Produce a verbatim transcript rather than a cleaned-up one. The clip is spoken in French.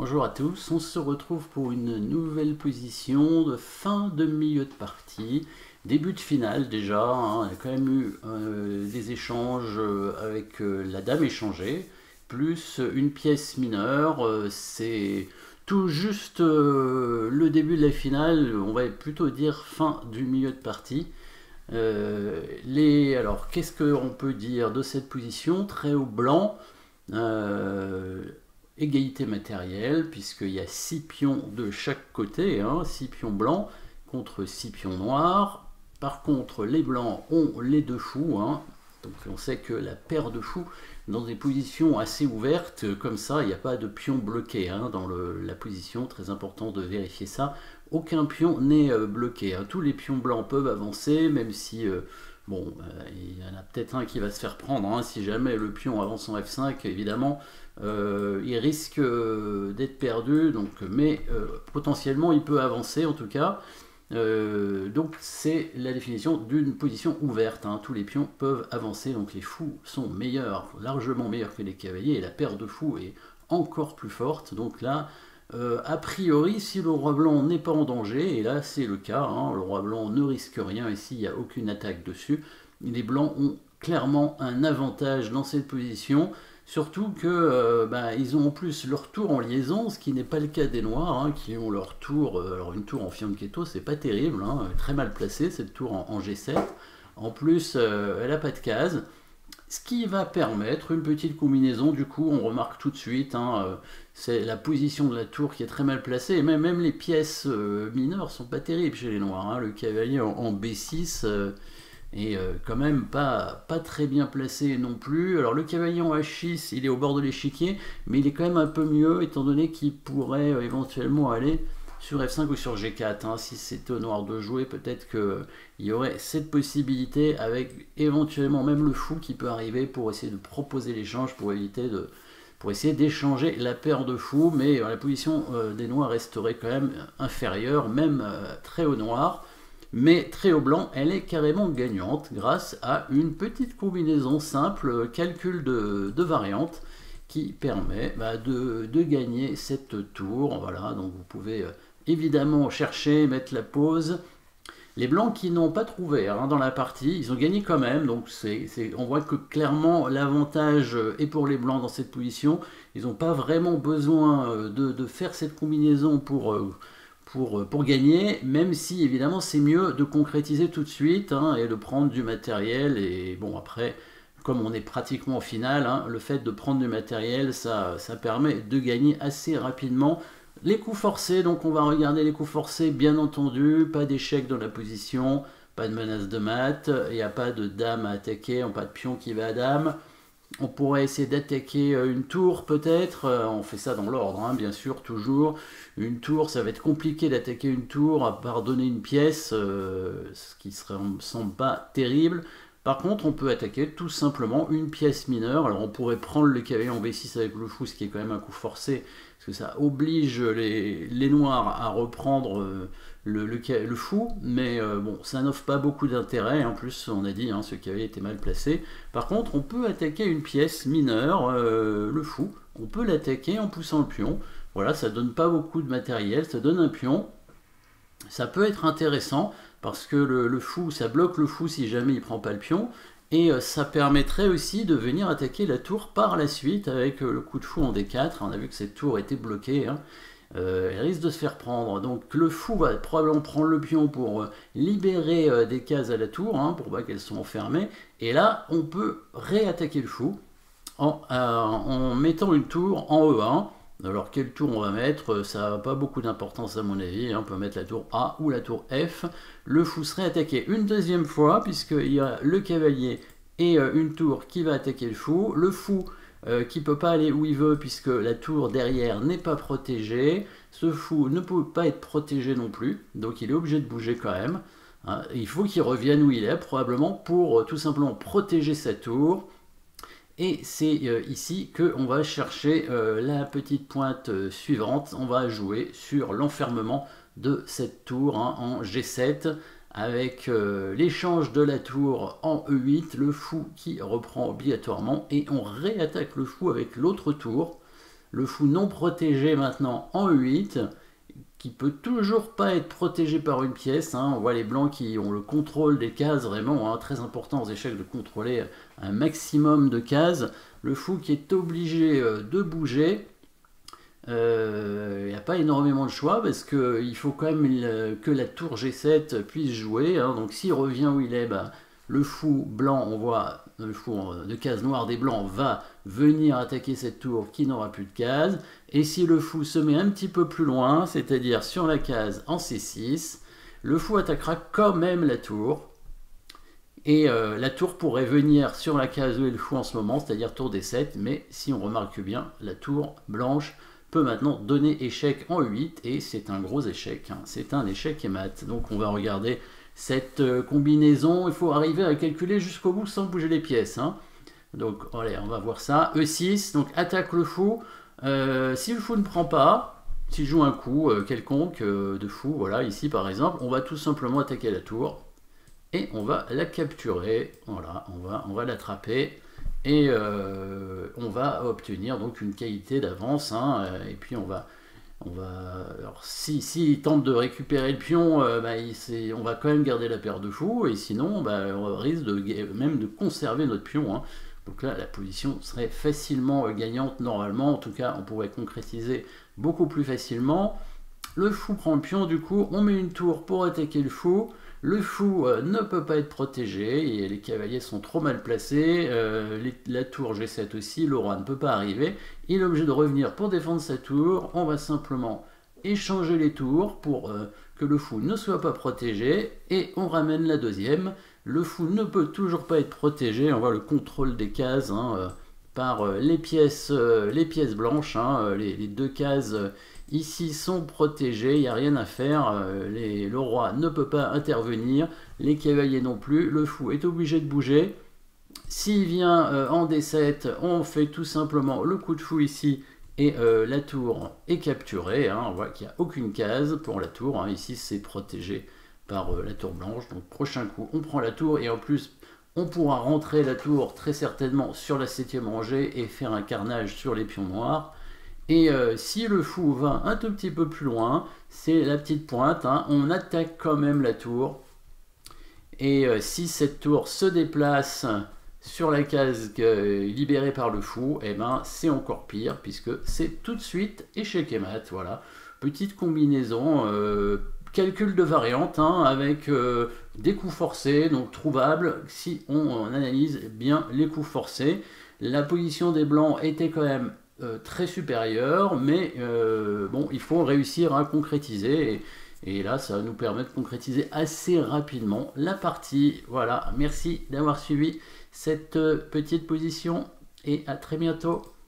Bonjour à tous, on se retrouve pour une nouvelle position de fin de milieu de partie, début de finale déjà, hein. Il y a quand même eu euh, des échanges euh, avec euh, la dame échangée, plus une pièce mineure, euh, c'est tout juste euh, le début de la finale, on va plutôt dire fin du milieu de partie. Euh, les, alors qu'est-ce qu'on peut dire de cette position? Très haut blanc. Euh, Égalité matérielle, puisqu'il y a six pions de chaque côté, hein, six pions blancs contre six pions noirs. Par contre, les blancs ont les deux fous, hein, donc on sait que la paire de fous, dans des positions assez ouvertes, comme ça, il n'y a pas de pion bloqué hein, dans le, la position, très important de vérifier ça. Aucun pion n'est euh, bloqué, hein. Tous les pions blancs peuvent avancer, même si... Euh, Bon, euh, il y en a peut-être un qui va se faire prendre, hein, si jamais le pion avance en F cinq, évidemment, euh, il risque euh, d'être perdu, donc, mais euh, potentiellement il peut avancer en tout cas. Euh, donc c'est la définition d'une position ouverte, hein. Tous les pions peuvent avancer, donc les fous sont meilleurs, largement meilleurs que les cavaliers, et la paire de fous est encore plus forte, donc là... Euh, a priori, si le roi blanc n'est pas en danger, et là c'est le cas, hein, le roi blanc ne risque rien ici, il n'y a aucune attaque dessus, les blancs ont clairement un avantage dans cette position, surtout que euh, bah, ils ont en plus leur tour en liaison, ce qui n'est pas le cas des noirs, hein, qui ont leur tour, euh, alors une tour en fianchetto, c'est pas terrible, hein, très mal placée cette tour en, en G sept, en plus euh, elle n'a pas de case. Ce qui va permettre une petite combinaison, du coup on remarque tout de suite, hein, euh, c'est la position de la tour qui est très mal placée, et même, même les pièces euh, mineures sont pas terribles chez les noirs, hein. Le cavalier en, en B six euh, est euh, quand même pas, pas très bien placé non plus. Alors le cavalier en H six, il est au bord de l'échiquier, mais il est quand même un peu mieux, étant donné qu'il pourrait euh, éventuellement aller sur F cinq ou sur G quatre, hein. Si c'était au noir de jouer, peut-être qu'il y aurait cette possibilité avec éventuellement même le fou qui peut arriver pour essayer de proposer l'échange, pour éviter de, pour essayer d'échanger la paire de fous, mais la position euh, des noirs resterait quand même inférieure, même euh, très haut noir, mais très haut blanc, elle est carrément gagnante grâce à une petite combinaison simple, calcul de, de variantes, qui permet bah, de, de gagner cette tour. Voilà, donc vous pouvez... Euh, évidemment chercher, mettre la pause. Les blancs qui n'ont pas trouvé hein, dans la partie, ils ont gagné quand même, donc c'est, c'est, on voit que clairement l'avantage est pour les blancs dans cette position. Ils n'ont pas vraiment besoin de, de faire cette combinaison pour, pour, pour gagner, même si évidemment c'est mieux de concrétiser tout de suite hein, et de prendre du matériel. Et bon, après, comme on est pratiquement au final, hein, le fait de prendre du matériel, ça, ça permet de gagner assez rapidement. Les coups forcés, donc on va regarder les coups forcés, bien entendu, pas d'échec dans la position, pas de menace de mat, il n'y a pas de dame à attaquer, pas de pion qui va à dame. On pourrait essayer d'attaquer une tour peut-être, on fait ça dans l'ordre, hein, bien sûr, toujours. Une tour, ça va être compliqué d'attaquer une tour, à part donner une pièce, euh, ce qui ne semble pas terrible. Par contre, on peut attaquer tout simplement une pièce mineure. Alors on pourrait prendre le cavalier en B six avec le fou, ce qui est quand même un coup forcé, parce que ça oblige les, les noirs à reprendre le, le, le fou, mais euh, bon, ça n'offre pas beaucoup d'intérêt. En plus, on a dit, hein, ce cavalier était mal placé. Par contre, on peut attaquer une pièce mineure, euh, le fou. On peut l'attaquer en poussant le pion. Voilà, ça donne pas beaucoup de matériel, ça donne un pion. Ça peut être intéressant, parce que le, le fou, ça bloque le fou si jamais il prend pas le pion. Et ça permettrait aussi de venir attaquer la tour par la suite avec le coup de fou en D quatre. On a vu que cette tour était bloquée, hein. Euh, elle risque de se faire prendre. Donc le fou va probablement prendre le pion pour libérer euh, des cases à la tour, hein, pour pas qu'elles soient enfermées. Et là, on peut réattaquer le fou en, euh, en mettant une tour en E un. Alors quelle tour on va mettre, ça n'a pas beaucoup d'importance à mon avis, hein. On peut mettre la tour A ou la tour F. Le fou serait attaqué une deuxième fois, puisqu'il y a le cavalier et une tour qui va attaquer le fou. Le fou euh, qui ne peut pas aller où il veut, puisque la tour derrière n'est pas protégée. Ce fou ne peut pas être protégé non plus, donc il est obligé de bouger quand même, hein. Il faut qu'il revienne où il est, probablement pour euh, tout simplement protéger sa tour. Et c'est euh, ici qu'on va chercher euh, la petite pointe euh, suivante. On va jouer sur l'enfermement de cette tour hein, en G sept avec euh, l'échange de la tour en E huit, le fou qui reprend obligatoirement et on réattaque le fou avec l'autre tour. Le fou non protégé maintenant en E huit, qui peut toujours pas être protégé par une pièce. Hein. On voit les blancs qui ont le contrôle des cases, vraiment, hein, très important aux échecs de contrôler un maximum de cases. Le fou qui est obligé euh, de bouger. Il euh, n'y a pas énormément de choix parce qu'il faut quand même il, que la tour G sept puisse jouer. Hein. Donc s'il revient où il est, bah, le fou blanc, on voit le fou de case noire des blancs va venir attaquer cette tour qui n'aura plus de case. Et si le fou se met un petit peu plus loin, c'est-à-dire sur la case en C six, le fou attaquera quand même la tour. Et euh, la tour pourrait venir sur la case où est le fou en ce moment, c'est-à-dire tour D sept. Mais si on remarque bien, la tour blanche peut maintenant donner échec en E huit, et c'est un gros échec, hein. C'est un échec et mat. Donc on va regarder cette euh, combinaison, il faut arriver à calculer jusqu'au bout sans bouger les pièces. Hein. Donc allez, on va voir ça. E six, donc attaque le fou. Euh, si le fou ne prend pas, s'il joue un coup euh, quelconque euh, de fou, voilà, ici par exemple, on va tout simplement attaquer la tour, et on va la capturer, voilà, on va, on va l'attraper. Et euh, on va obtenir donc une qualité d'avance, hein, et puis on va, on va, alors si, si il tente de récupérer le pion, euh, bah, il, on va quand même garder la paire de fous, et sinon bah, on risque de, même de conserver notre pion. Hein. Donc là la position serait facilement gagnante normalement, en tout cas on pourrait concrétiser beaucoup plus facilement. Le fou prend le pion, du coup on met une tour pour attaquer le fou. Le fou euh, ne peut pas être protégé, et les cavaliers sont trop mal placés, euh, les, la tour G sept aussi, le roi ne peut pas arriver, il est obligé de revenir pour défendre sa tour. On va simplement échanger les tours pour euh, que le fou ne soit pas protégé, et on ramène la deuxième. Le fou ne peut toujours pas être protégé, on voit le contrôle des cases hein, euh, par euh, les, pièces, euh, les pièces blanches, hein, les, les deux cases euh, ici sont protégées, il n'y a rien à faire, euh, les, le roi ne peut pas intervenir, les cavaliers non plus, le fou est obligé de bouger. S'il vient euh, en D sept, on fait tout simplement le coup de fou ici, et euh, la tour est capturée, hein, on voit qu'il n'y a aucune case pour la tour, hein, ici c'est protégé par euh, la tour blanche, donc prochain coup on prend la tour, et en plus on pourra rentrer la tour très certainement sur la septième rangée et faire un carnage sur les pions noirs. Et euh, si le fou va un tout petit peu plus loin, c'est la petite pointe, hein, on attaque quand même la tour. Et euh, si cette tour se déplace sur la case euh, libérée par le fou, et eh ben c'est encore pire, puisque c'est tout de suite échec et mat. Voilà, petite combinaison, euh, calcul de variante, hein, avec euh, des coups forcés, donc trouvables, si on, on analyse bien les coups forcés. La position des blancs était quand même Euh, très supérieur, mais euh, bon, il faut réussir à concrétiser, et, et là ça va nous permettre de concrétiser assez rapidement la partie. Voilà, merci d'avoir suivi cette euh, petite position, et à très bientôt.